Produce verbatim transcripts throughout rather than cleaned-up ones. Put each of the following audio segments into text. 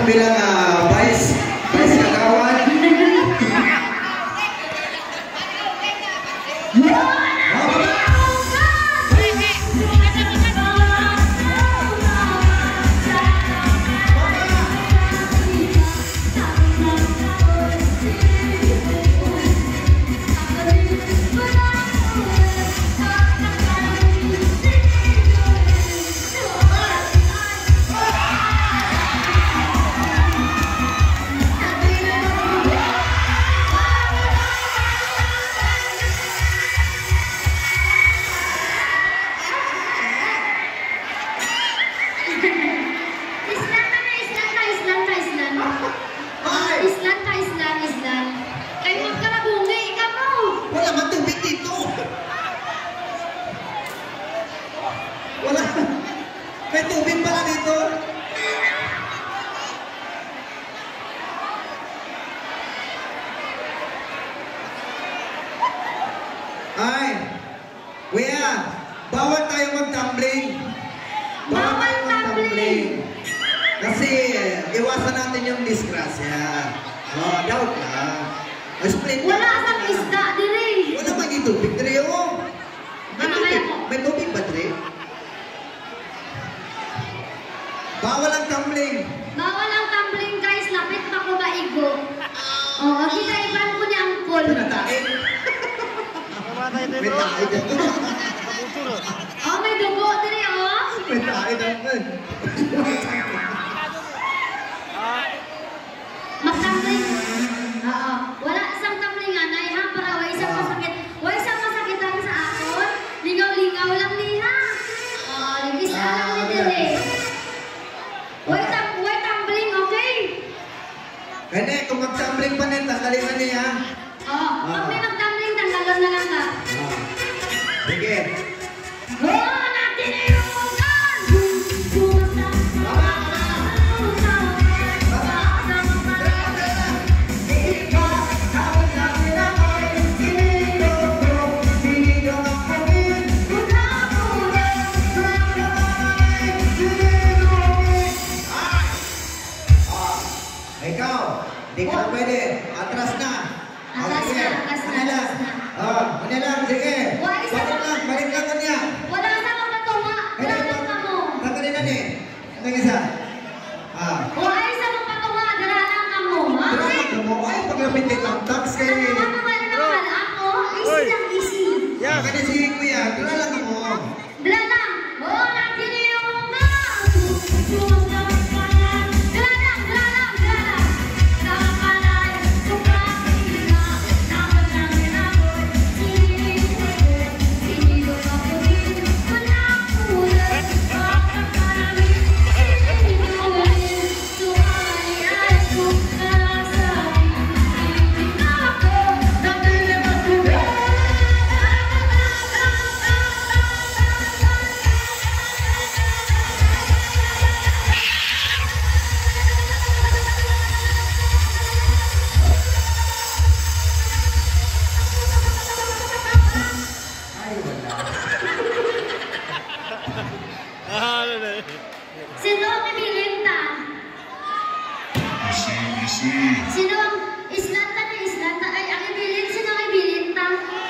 bilang uh, vice, vice kagawan. May tubig pala dito. Ay, kuya, bawal tayo mag-tumbling. Bawal tayo mag-tumbling. Kasi iwasan natin yung disgrasya. Oh, doubt lang. Split. Wala kang isda, dire. Wala man yung tubig, dire. Oh. May tubig, may tubig ba, dire? Bawal ang tumbling. Bawal ang tumbling, guys. Lapit pa ko maigo. Oo, oh, kinaiban ko ni Angkol. Pinatae. May tae dito. Oh, may dugo din eh, oh. May tae dito. Mag-tumbling. Oo. Wala isang tumbling, anay, ha? Para wala isang masakit. Wala isang masakitan sa akon. Lingaw-lingaw lang niya. Oo, nag-isa lang ni dire. Wala tumbling, okay? Kaya kung mag-tumbling pa nito, tanggalin na niya. Oo. Pag may mag-tumbling, tanggalan na lang ka. Sige. Oo, natin na yung ugan! Ikaw, di ka na pwede. Atras na. Atras na, atras na, atras na. Oh, ano lang, sige. Balik lang, balik lang kanya. Wala sa mga tunga. Wala ka mo. Tanggalin na ni. Ano yung isa? Ah. Wala sa mga tunga. Dala lang ka mo. Dala lang mo. Ay, paglapit kay Tax kayo. Ano naman naman ako? Easy lang, easy. Yeah, kanya si Kuya. Dala lang mo. Dala lang. Oo, natin yung mga. Sino ang ibilinta? Sino ang islanta na islanta? Ay, ang ibilin, sino ang ibilinta?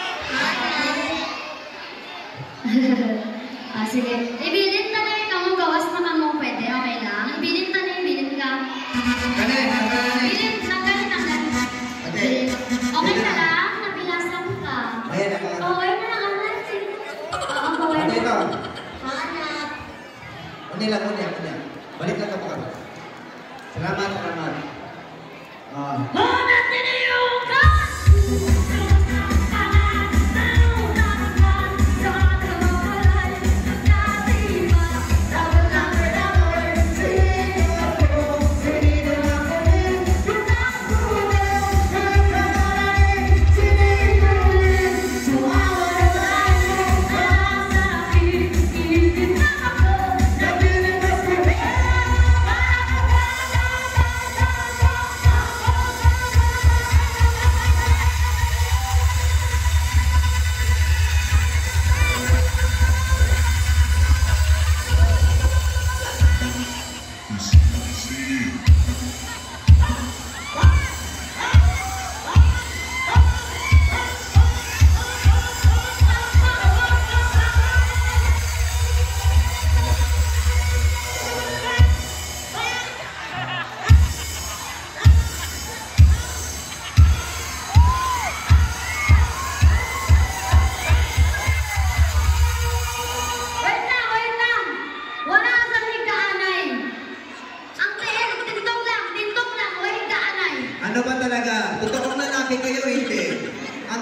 Ah, sige. Ibilinta na yung kamong gawas pa kamong pwede, okay lang? Ibilinta na ibilin ka. Kanin, kanin. Ibilin, tanggalin, tanggalin. Okay ka lang? Nabilasan ka. Ayan, ako. Okay na lang, anak. Sige. Oo, okay na. Dito. Hanap. Uni lang, uni, uni. Balik lang ka pa kami. Salamat, salamat. Ah. Hanap din yung ka!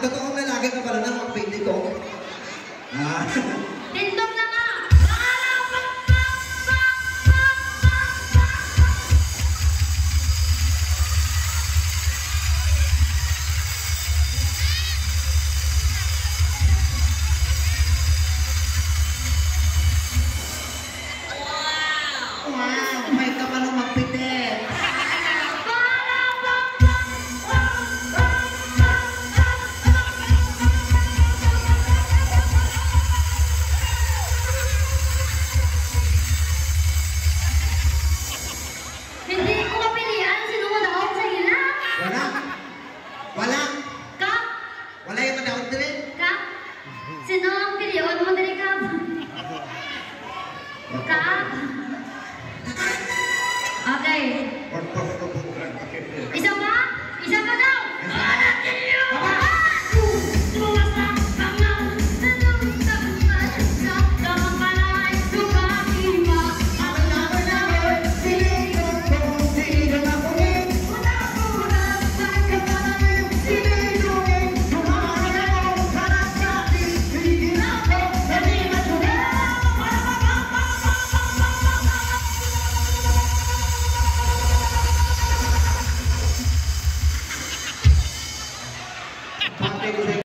totoong lalaki ka pala na magpindi ko. Ah. Tindog na nga! Wow, may ka pala magpindi. Hindi ko mapilian. Sinunod ako sa hila. Wala. Wala. Kap! Wala yung madawag din eh. Kap! Sino ang piliyon mo dali, Kap? Kap! Okay. Isa pa? Isa pa daw! Anak niyo! Tumasak ka nga! Tanong sa bansa, damang palay, sumahima. Ang laban namin, sinigang ko, sinigang ako rin. Una-una, pagkakaroon, sinigungin. Tumakas ako, harap sa akin, hindi na ako, hindi matuloy. Pag-ibig